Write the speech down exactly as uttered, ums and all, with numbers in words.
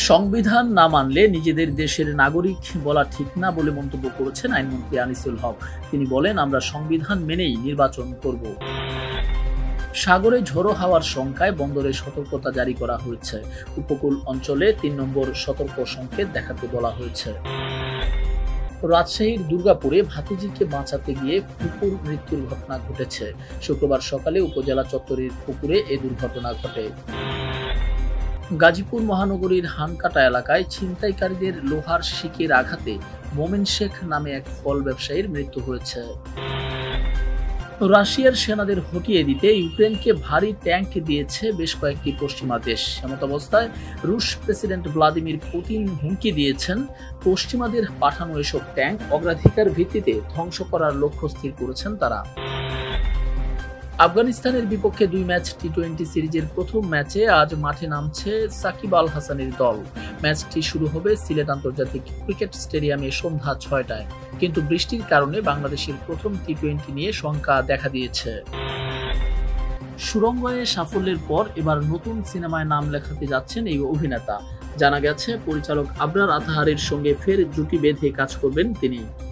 সংবিধান না মানলে নিজেদের দেশের নাগরিক বলা ঠিক না বলে মন্তব্য করেছেন আইনমন্ত্রী আনিসুল হক। তিনি বলেন, আমরা সংবিধান মেনেই নির্বাচন করব। সাগরে ঝোড়ো হাওয়ার শঙ্কায় বন্দরে সতর্কতা জারি করা হয়েছে। উপকূল অঞ্চলে তিন নম্বর সতর্ক সংকেত দেখাতে বলা হয়েছে। রাজশাহীর দুর্গাপুরে ভাতিজিকে বাঁচাতে গিয়ে কুকুর মৃত্যুর ঘটনা ঘটেছে। শুক্রবার সকালে উপজেলা চত্বরের পুকুরে এ দুর্ঘটনা ঘটে। গাজীপুর মহানগরীর হানকাটা এলাকায় ছিনতাইকারীদের লোহার শিকের আঘাতে মোমেন শেখ নামে এক ফল ব্যবসায়ীর মৃত্যু হয়েছে। রাশিয়ার সেনাদের হটিয়ে দিতে ইউক্রেনকে ভারী ট্যাঙ্ক দিয়েছে বেশ কয়েকটি পশ্চিমা দেশ। এমতাবস্থায় রুশ প্রেসিডেন্ট ভ্লাদিমির পুতিন হুমকি দিয়েছেন, পশ্চিমাদের পাঠানো এসব ট্যাঙ্ক অগ্রাধিকার ভিত্তিতে ধ্বংস করার লক্ষ্য স্থির করেছেন তারা। আফগানিস্তানের বিপক্ষে দুই ম্যাচ টি টোয়েন্টি সিরিজের প্রথম ম্যাচে আজ মাঠে নামছে সাকিব আল হাসানের দল। ম্যাচটি শুরু হবে সিলেট আন্তর্জাতিক ক্রিকেট স্টেডিয়ামে সন্ধ্যা ছয়টায়। কিন্তু বৃষ্টির কারণে বাংলাদেশের প্রথম টি টোয়েন্টি নিয়ে শঙ্কা দেখা দিয়েছে। সুড়ঙ্গে সাফল্যের পর এবার নতুন সিনেমায় নাম লেখাতে যাচ্ছেন এই অভিনেতা। জানা গেছে, পরিচালক আবরার আতাহারের সঙ্গে ফের জুটি বেঁধে কাজ করবেন তিনি।